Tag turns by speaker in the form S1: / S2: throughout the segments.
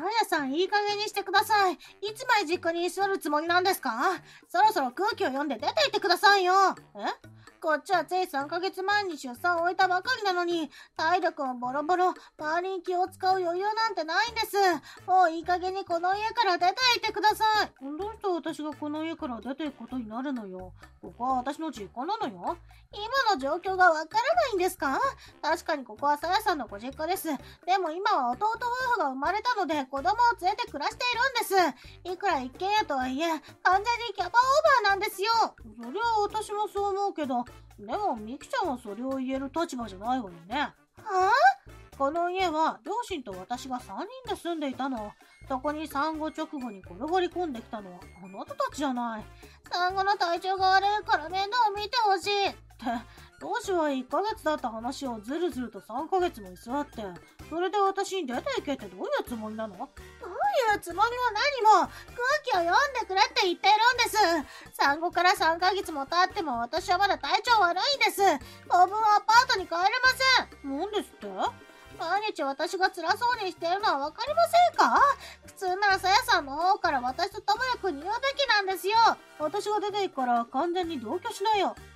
S1: やさん、いい加減にしてください。いつまで実家に居座るつもりなんですか？そろそろ空気を読んで出て行ってくださいよ。こっちはつい3ヶ月前に出産を終えたばかりなのに、体力もボロボロ、周りに気を使う余裕なんてないんです。もういい加減にこの家から出て行ってください。どうして私がこの家から出て行くことになるのよ。ここは私の実家なのよ。今の状況がわからないんですか？確かにここはさやさんのご実家です。でも今は弟夫婦が生まれたので子供を連れて暮らしているんです。いくら一軒家とはいえ、完全にキャパオーバーなんですよ。そりゃ私もそう思うけど、でもミキちゃんはそれを言える立場じゃないわよね。はぁ？この家は両親と私が3人で住んでいたの。そこに産後直後に転がり込んできたのはあなたたちじゃない。産後の体調が悪いから面倒を見てほしいって、当時は1ヶ月だった話をずるずると3ヶ月も居座って、それで私に出て行けってどういうつもりなの？どういうつもりも何も、空気を読んでくれって言ってるんです。産後から3ヶ月も経っても私はまだ体調悪いんです。当分はアパートに帰れません。なんですって？毎日私が辛そうにしているのはわかりませんか？普通ならさやさんの方から私とともやくんに言うべきなんですよ。私が出て行くから完全に同居しなよ。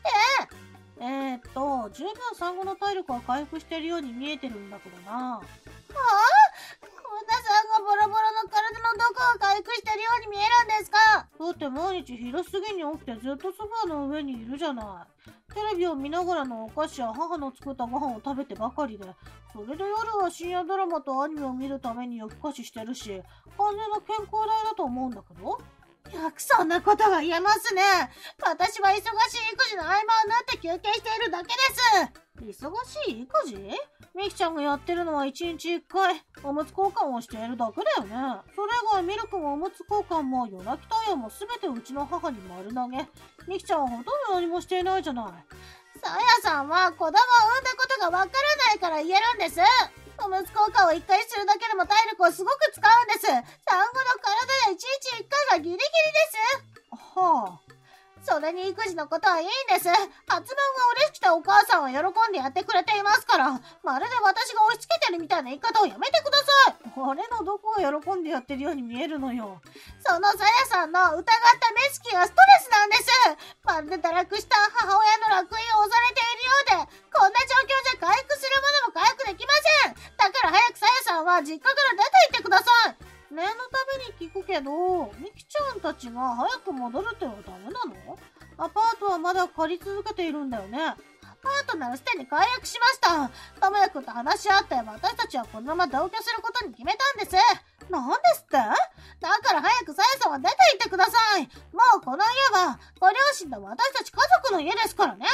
S1: 十分産後の体力は回復しているように見えてるんだけどな。はぁ？こんな産後ボロボロの体のどこが回復してるように見えるんですか？だって毎日昼過ぎに起きてずっとソファーの上にいるじゃない。テレビを見ながらのお菓子や母の作ったご飯を食べてばかりで、それで夜は深夜ドラマとアニメを見るために夜更かししてるし、完全な健康体だと思うんだけど。よくそんなことが言えますね。私は忙しい育児の合間を縫って休憩しているだけです。忙しい育児？ミキちゃんがやってるのは1日1回おむつ交換をしているだけだよね。それ以外ミルクもおむつ交換も夜泣き対応も全てうちの母に丸投げ。ミキちゃんはほとんど何もしていないじゃない。さやさんは子供を産んだことがわからないから言えるんです。おむつ交換を1回するだけでも体力をすごく使うんです。産後の体で1日1回がギリギリです。はあ。それに育児のことはいいんです。発問が嬉しくてお母さんは喜んでやってくれていますから、まるで私が押し付けてるみたいな言い方をやめてください。俺のどこが喜んでやってるように見えるのよ。そのさやさんの疑った目つきがストレスなんです。まるで堕落した母親の楽園を押されているようで、こんな状況じゃ回復するものも回復できません。だから早くさやさんは実家から出て行ってください。念のために聞くけど、ミキちゃんたちが早く戻るってはダメなの？アパートはまだ借り続けているんだよね。アパートならすでに解約しました。ともやくんと話し合って私たちはこのまま同居することに決めたんです。なんですって？だから早くさやさんは出て行ってください。もうこの家はご両親と私たち家族の家ですからね。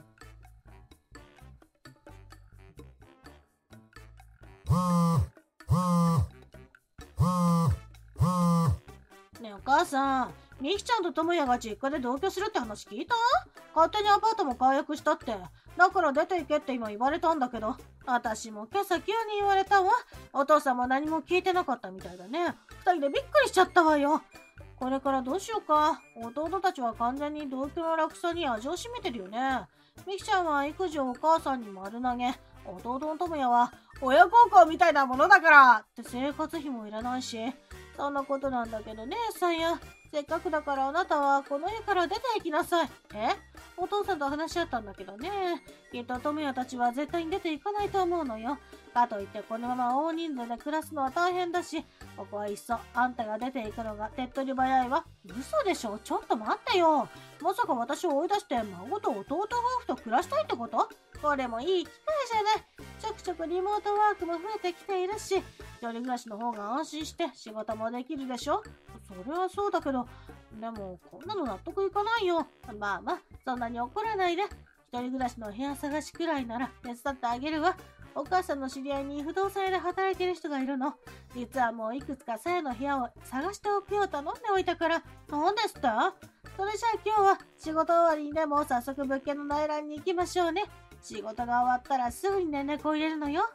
S1: ねえお母さん、ミキちゃんとともやが実家で同居するって話聞いた？勝手にアパートも解約したって。だから出て行けって今言われたんだけど、私も今朝急に言われたわ。お父さんも何も聞いてなかったみたいだね。二人でびっくりしちゃったわよ。これからどうしようか。弟たちは完全に同居の楽さに味を占めてるよね。ミキちゃんは育児をお母さんに丸投げ。弟のともやは親孝行みたいなものだからって生活費もいらないし。そんなことなんだけどね、さや。せっかくだからあなたはこの家から出て行きなさい。お父さんと話し合ったんだけどね。きっとトモヤたちは絶対に出て行かないと思うのよ。かといってこのまま大人数で暮らすのは大変だし、ここはいっそあんたが出て行くのが手っ取り早いわ。嘘でしょ？ちょっと待ってよ。まさか私を追い出して孫と弟夫婦と暮らしたいってこと？これもいい機会じゃない。ちょくちょくリモートワークも増えてきているし、一人暮らしの方が安心して仕事もできるでしょ？それはそうだけど、でもこんなの納得いかないよ。まあまあ、そんなに怒らないで。一人暮らしの部屋探しくらいなら手伝ってあげるわ。お母さんの知り合いに不動産屋で働いてる人がいるの。実はもういくつかさやの部屋を探しておくよう頼んでおいたから。なんですって？それじゃあ今日は仕事終わりにでも早速物件の内覧に行きましょうね。仕事が終わったらすぐに連絡を入れるのよ。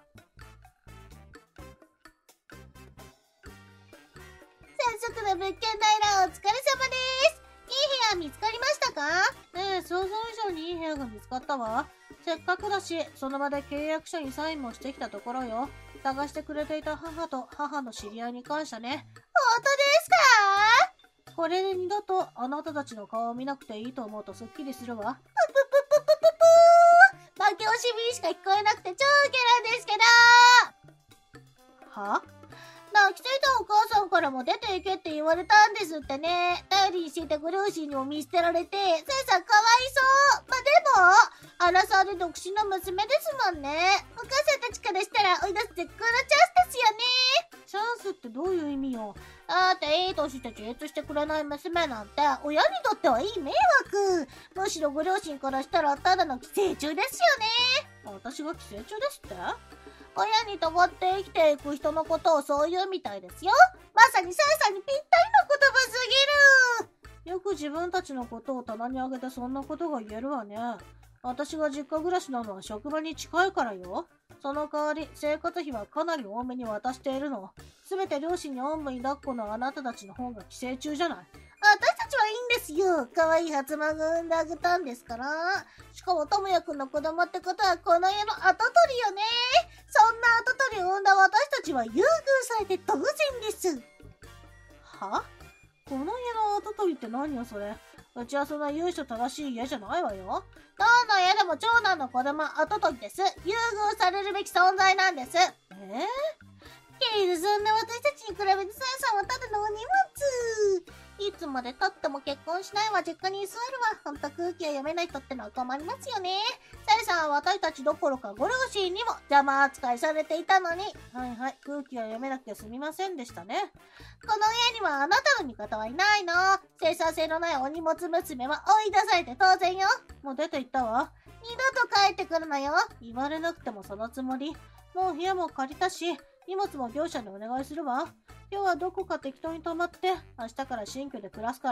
S1: 早速の物件内覧お疲れ様です。いい部屋見つかりましたか？想像以上にいい部屋が見つかったわ。 せっかくだし、その場で契約書にサインもしてきたところよ。探してくれていた母と母の知り合いに感謝ね。本当ですか？これで二度とあなたたちの顔を見なくていいと思うとすっきりするわ。負け惜しみしか聞こえなくて超ウケるんですけど。は？泣きついたお母さんからも出ていけって言われたんですってね。頼りにしていたご両親にも見捨てられて、さえさんかわいそう。でも、アラサーで独身の娘ですもんね。お母さんたちからしたら追い出す絶好のチャンスですよね。チャンスってどういう意味よ。だっていい年して自立してくれない娘なんて親にとってはいい迷惑。むしろご両親からしたらただの寄生虫ですよね。私が寄生虫ですって？親にとがって生きていく人のことをそう言うみたいですよ。まさにサイさんにぴったりの言葉すぎる。よく自分たちのことを棚にあげてそんなことが言えるわね。私が実家暮らしなのは職場に近いからよ。その代わり生活費はかなり多めに渡しているの。すべて両親におんぶに抱っこのあなたたちの方が寄生虫じゃない。私たちはいいんですよ。可愛い初孫を産んであげたんですから。しかも智也くんの子供ってことはこの家の跡取りよね。そんな跡取りを産んだ私たちは優遇されて当然です。は？この家の跡取りって何よそれ。うちはそんな由緒正しい家じゃないわよ。どの家でも長男の子供は跡取りです。優遇されるべき存在なんです。けれどそんな私たちに比べてさやさんはただのお荷物。いつまで経っても結婚しないわ実家に居座るわ。ほんと空気を読めない人ってのは困りますよね。さやさんは私たちどころかご両親にも邪魔扱いされていたのに。はいはい、空気を読めなくてすみませんでしたね。この家にはあなたの味方はいないの。生産性のないお荷物娘は追い出されて当然よ。もう出て行ったわ。二度と帰ってくるのよ。言われなくてもそのつもり。もう部屋も借りたし、荷物も業者にお願いするわ。今日はどこか適当に泊まって、明日から新居で暮らすから。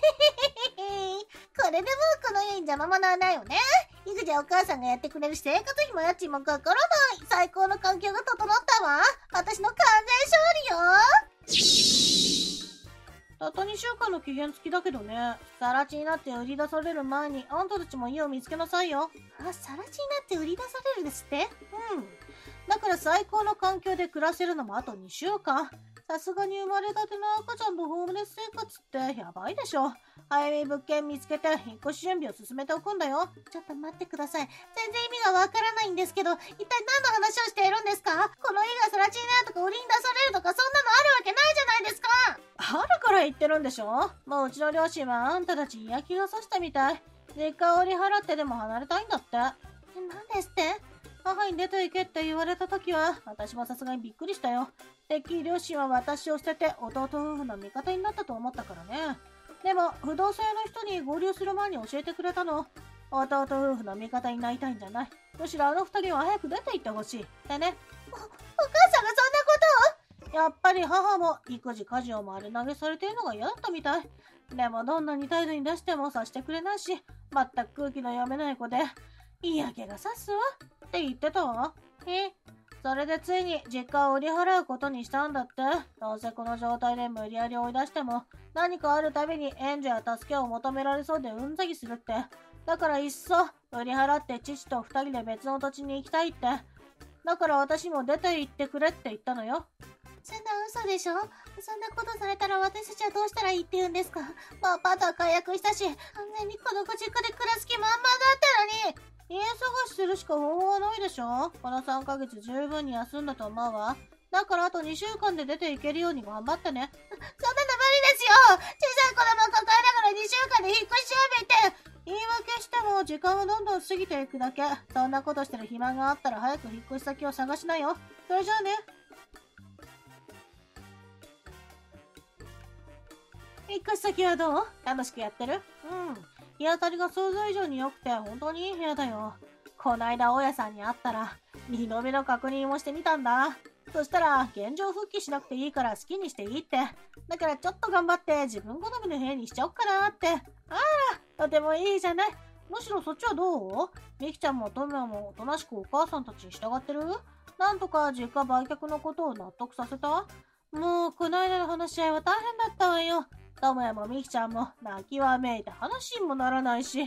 S1: これでもうこの家に邪魔者はないよね。育児はお母さんがやってくれるし、生活費も家賃もかからない。最高の環境が整ったわ。私の完全勝利よ。たった2週間の期限付きだけどね。さら地になって売り出される前に、あんたたちも家を見つけなさいよ。あ、さら地になって売り出されるですって？だから最高の環境で暮らせるのもあと2週間。さすがに生まれたての赤ちゃんとホームレス生活ってやばいでしょ。早めに物件見つけて引っ越し準備を進めておくんだよ。ちょっと待ってください。全然意味がわからないんですけど、一体何の話をしているんですか？この家が更地になるとか売りに出されるとかそんなのあるわけないじゃないですか。あるから言ってるんでしょ。もううちの両親はあんたたちに嫌気がさしたみたい。実家を売り払ってでも離れたいんだって。何ですって？母に出て行けって言われた時は、私もさすがにびっくりしたよ。てっきり両親は私を捨てて弟夫婦の味方になったと思ったからね。でも、不動産屋の人に合流する前に教えてくれたの。弟夫婦の味方になりたいんじゃない。むしろあの二人は早く出て行ってほしい。ってね。お母さんがそんなことを？やっぱり母も育児家事を丸投げされているのが嫌だったみたい。でもどんなに態度に出しても察してくれないし、全く空気の読めない子で、嫌気がさすわ。って言ってたわ。それでついに実家を売り払うことにしたんだって。どうせこの状態で無理やり追い出しても何かあるたびに援助や助けを求められそうでうんざりするって。だからいっそ売り払って父と二人で別の土地に行きたいって。だから私も出て行ってくれって言ったのよ。そんな嘘でしょ？そんなことされたら私たちはどうしたらいいって言うんですか？もうアパートは解約したし、完全にこのご実家で暮らす気満々だったのに。家探しするしか方法はないでしょ。この3ヶ月十分に休んだと思うわ。だからあと2週間で出ていけるように頑張ってね。そんなの無理ですよ。小さい子供を抱えながら2週間で引っ越し準備って。言い訳しても時間はどんどん過ぎていくだけ。そんなことしてる暇があったら早く引っ越し先を探しなよ。それじゃあね。引っ越し先はどう？楽しくやってる？日当たりが想像以上に良くて本当にいい部屋だよ。こないだ大家さんに会ったら2度目の確認をしてみたんだ。そしたら現状復帰しなくていいから好きにしていいって。だからちょっと頑張って自分好みの部屋にしちゃおっかなって。ああ、とてもいいじゃない。むしろそっちはどう？みきちゃんもトミヤもおとなしくお母さんたちに従ってる？なんとか実家売却のことを納得させた？もうこの間の話し合いは大変だったわよ。トモヤもミキちゃんも泣きわめいて話にもならないし、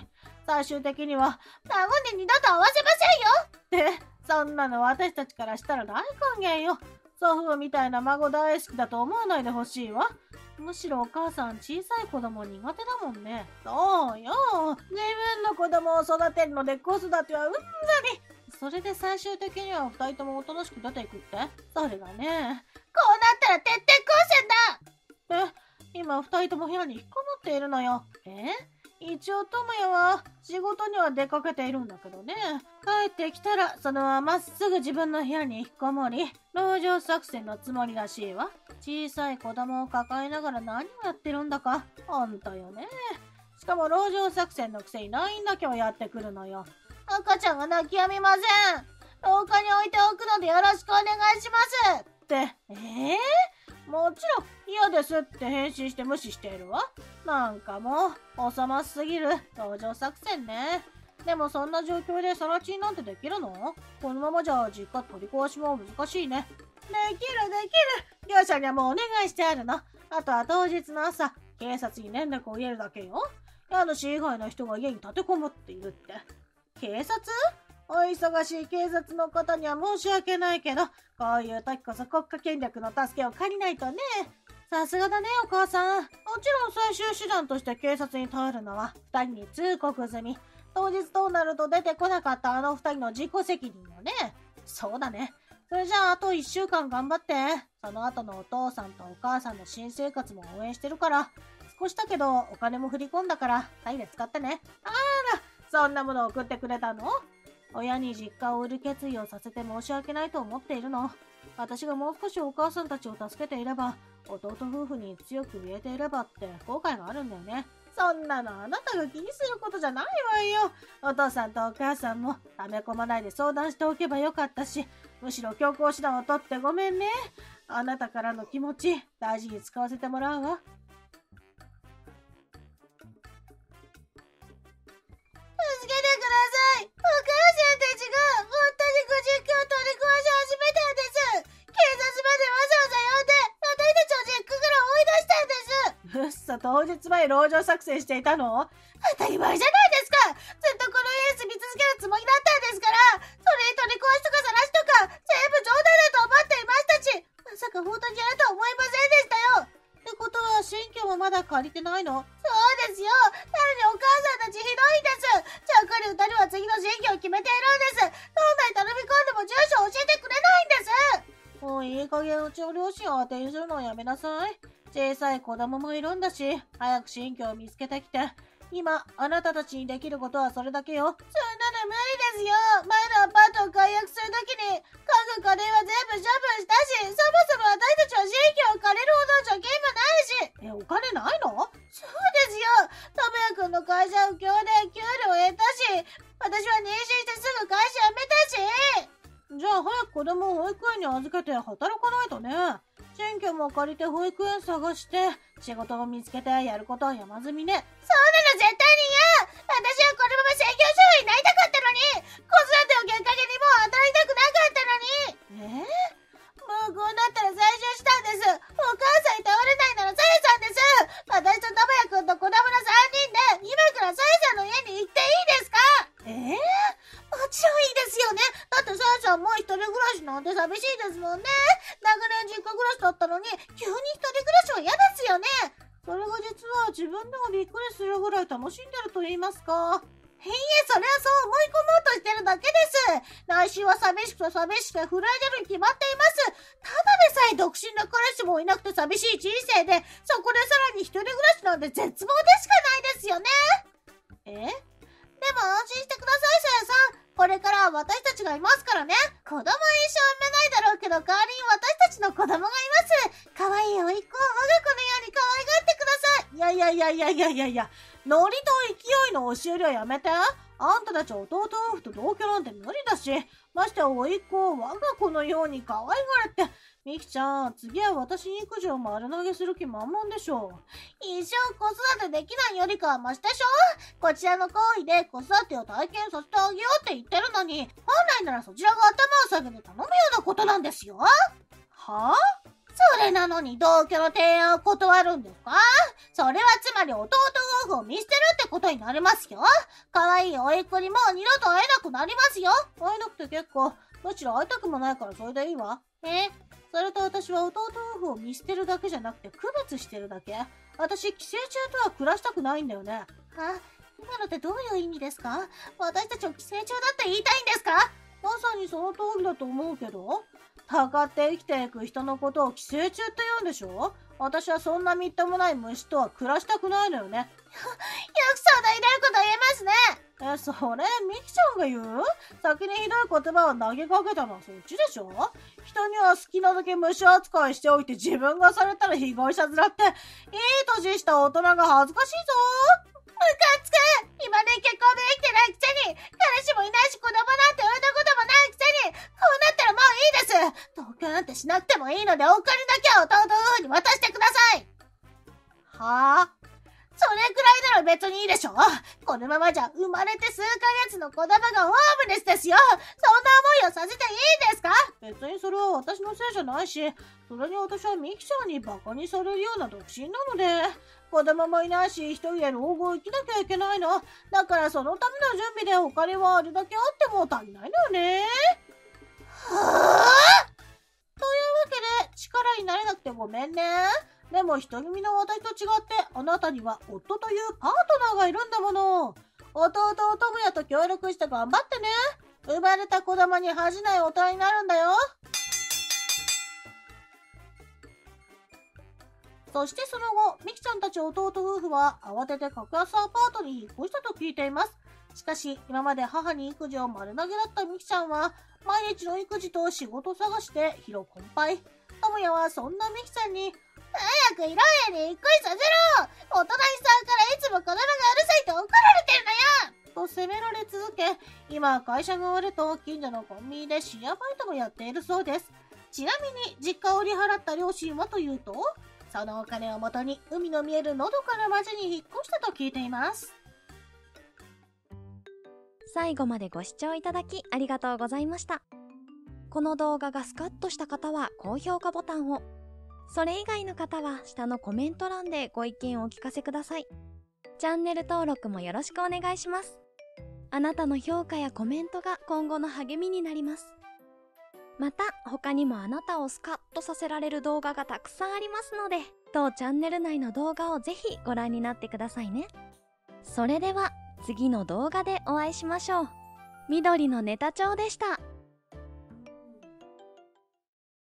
S1: 最終的には、孫に二度と会わせませんよって、そんなの私たちからしたら大歓迎よ。祖父母みたいな孫大好きだと思わないでほしいわ。むしろお母さん小さい子供苦手だもんね。そうよ。自分の子供を育てるので子育てはうんざり。それで最終的には二人ともおとなしく出ていくって？それがね、こうなったら徹底抗戦だって、今二人とも部屋に引っこもっているのよ。一応智也は仕事には出かけているんだけどね。帰ってきたらそのままっすぐ自分の部屋に引っこもり、籠城作戦のつもりらしいわ。小さい子供を抱えながら何をやってるんだか。ほんとよね。しかも籠城作戦のくせに LINE だけはやってくるのよ。赤ちゃんが泣き止みません。廊下に置いておくのでよろしくお願いしますって。もちろん嫌ですって返信して無視しているわ。なんかもうおさますぎる籠城作戦ね。でもそんな状況でさら地なんてできるの？このままじゃ実家取り壊しも難しいね。できる。業者にはもうお願いしてあるの。あとは当日の朝、警察に連絡を入れるだけよ。家主以外の人が家に立てこもっているって。警察？お忙しい警察の方には申し訳ないけど、こういう時こそ国家権力の助けを借りないとね。さすがだね、お母さん。もちろん最終手段として警察に頼るのは二人に通告済み。当日どうなると出てこなかったあの二人の自己責任よね。そうだね。それじゃああと1週間頑張って。その後のお父さんとお母さんの新生活も応援してるから。少しだけどお金も振り込んだから2人で使ってね。あら、そんなもの送ってくれたの？親に実家を売る決意をさせて申し訳ないと思っているの。私がもう少しお母さんたちを助けていれば、弟夫婦に強く言えていればって後悔があるんだよね。そんなのあなたが気にすることじゃないわよ。お父さんとお母さんも溜め込まないで相談しておけばよかったし、むしろ強行手段を取ってごめんね。あなたからの気持ち大事に使わせてもらうわ。助けてください。お母さんたちが本当にご実家を取り壊し始めたんです。警察までわざわざ呼んで私たちを実家から追い出したんです。当日前籠城作戦していたの？当たり前じゃないですか。ずっとこの家に住み続けるつもりだったんですから。それに取り壊しとか晒しとか全部冗談だと思っていましたし、まさか本当にやるとは思いませんでしたよ。ってことは新居もまだ借りてないの？そうですよ。なのにお母さんたちひどいんです。ちゃっかり二人は次の新居を決めているんです。どんなに頼み込んでも住所を教えてくれないんです。もういい加減うちの両親を当てにするのをやめなさい。小さい子供もいるんだし、早く新居を見つけてきて。今、あなたたちにできることはそれだけよ。そんなの無理ですよ。前のアパートを解約するときに、家具家電は全部処分したし、そもそも私たちは新居を借りるほどの貯金もないし。お金ないの？そうですよ。ともやくんの会社不況で給料を得たし、私は妊娠してすぐ会社辞めたし。じゃあ早く子供を保育園に預けて働かないとね。新居も借りて保育園探して、仕事を見つけてやることは山積みね。そんなの絶対に嫌！私はこのまま専業主婦になりたかったのに、子育てをきっかけにもう働きたくなかったのに。もうこうなったら再就したんです。お母さんに頼れないならさやさんです。私と智也くんと子供の3人で、今からさやさんの家に行っていいですか？もちろんいいですよね。だってさやさんもう一人暮らしなんて寂しいですもんね。長年実家暮らしだったのに、急に一人暮らしは嫌ですよね。それが実は自分でもびっくりするぐらい楽しんでると言いますか。いいえ、それはそう思い込もうとしてるだけです。来週は寂しくて震えてるに決まっています。ただでさえ独身の彼氏もいなくて寂しい人生で、そこでさらに一人暮らしなんて絶望でしかないですよね。でも安心してください、さやさん。これからは私たちがいますからね。子供は一生産めないだろうけど、代わりに私たちの子供がいます。可愛い甥っ子を我が子のように可愛がってください。いや、ノリと勢いの押し売りはやめて。あんたたち弟夫婦と同居なんて無理だし、まして甥っ子を我が子のように可愛がれって。みきちゃん、次は私に育児を丸投げする気満々でしょ。一生子育てできないよりかはマシでしょ。こちらの行為で子育てを体験させてあげようって言ってるのに、本来ならそちらが頭を下げて頼むようなことなんですよ。はぁ？それなのに同居の提案を断るんですか？それはつまり弟夫婦を見捨てるってことになりますよ。可愛い甥っ子にもう二度と会えなくなりますよ。会えなくて結構。むしろ会いたくもないからそれでいいわ。それと私は弟夫婦を見捨てるだけじゃなくて区別してるだけ。私、寄生虫とは暮らしたくないんだよね。今のってどういう意味ですか？私たちを寄生虫だって言いたいんですか？まさにその通りだと思うけど。たかって生きていく人のことを寄生虫って言うんでしょ？私はそんなみっともない虫とは暮らしたくないのよね。よくそんなひどいこと言えますね。それ、ミキちゃんが言う？先にひどい言葉を投げかけたのはそっちでしょ？人には好きなだけ虫扱いしておいて自分がされたら被害者面って、いい年した大人が恥ずかしいぞ。ムカつく！今ね結婚できてないくせに、彼氏もいないし子供なんて産んだこともないくせに、こうなったらもういいです。同居なんてしなくてもいいのでお金だけは弟夫婦に渡してください。はぁ？それくらいなら別にいいでしょ。このままじゃ生まれて数ヶ月の子供がホームレスですよ。そんな思いをさせていいんですか？別にそれは私のせいじゃないし、それに私はミキちゃんにバカにされるような独身なので、子供もいないし一人で老後を生きなきゃいけないの。だからそのための準備でお金はあれだけあっても足りないのよね。というわけで力になれなくてごめんね。でも独り身の私と違ってあなたには夫というパートナーがいるんだもの。弟と友也と協力して頑張ってね。生まれた子供に恥じない大人になるんだよ。そしてその後、ミキちゃんたち弟夫婦は慌てて格安アパートに引っ越したと聞いています。しかし、今まで母に育児を丸投げだったミキちゃんは、毎日の育児と仕事探しで疲労困憊。友也はそんなミキちゃんに、早く色家に引っ越しさせろ！お隣さんからいつも子供がうるさいって怒られてるのよ！と責められ続け、今会社が終わると近所のコンビニで深夜バイトもやっているそうです。ちなみに実家を売り払った両親はというと、そのお金をもとに海の見えるのどかな町に引っ越したと聞いています。
S2: 最後までご視聴いただきありがとうございました。この動画がスカッとした方は高評価ボタンを、それ以外の方は下のコメント欄でご意見をお聞かせください。チャンネル登録もよろしくお願いします。あなたの評価やコメントが今後の励みになります。また他にもあなたをスカッとさせられる動画がたくさんありますので、当チャンネル内の動画をぜひご覧になってくださいね。それでは次の動画でお会いしましょう。緑のネタ帳でした。